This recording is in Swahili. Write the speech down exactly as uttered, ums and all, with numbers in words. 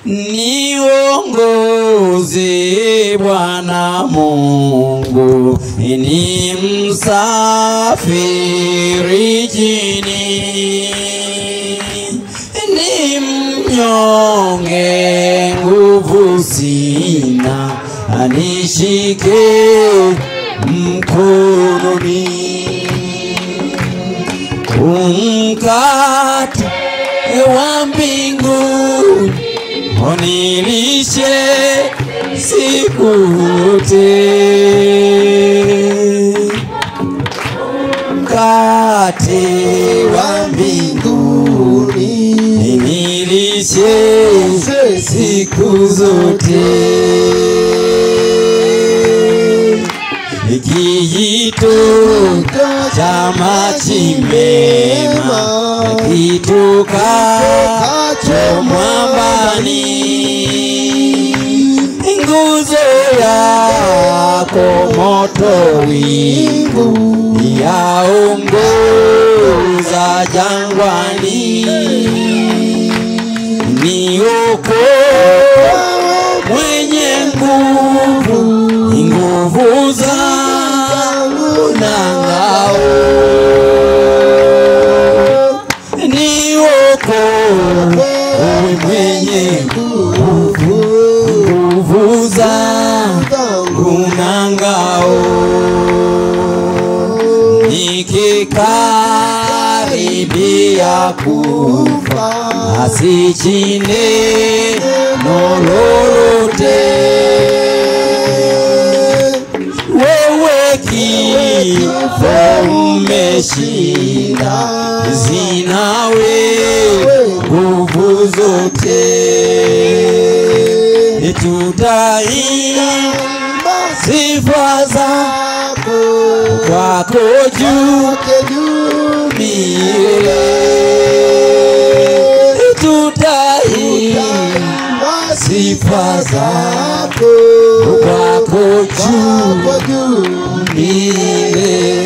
niongoze Bwana Mungu, ni msafiri jini, ni mnyonge nguvu sina, anishike mkononi, umkate wa mbinguni unilishe siku zote, mkate wa mbinguni unilishe siku zote, kijito cha maji mema kitokacho mwambani, nguzo yako moto wingu yaongoza jangwani, niokoe mwenye nguvu, nguvu zangu na ngao, niokoe mwenye nguvu, nguvu zangu na ngao, nikikaribia kufa asichine nololote, wewe kifo umeshinda, zinawe nguvu zote, tutaimba sifa zako kwako juu milele, tutaimba sifa zako kwako juu milele.